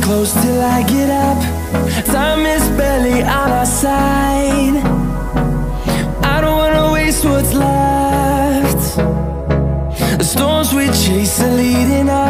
close till I get up. Time is barely on our side. I don't wanna waste what's left. The storms we chase are leading us.